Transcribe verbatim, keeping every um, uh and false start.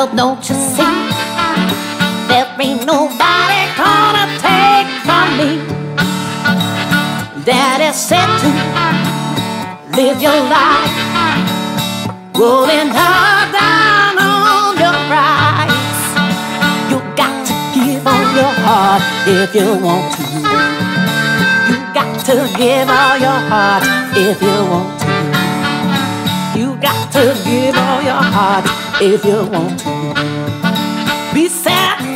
Girl, don't you see? There ain't nobody gonna take from me. Daddy said to live your life, rolling her down on your price. You got to give all your heart if you want to. You got to give all your heart if you want to. You got to give all your heart if you want to. Be sad.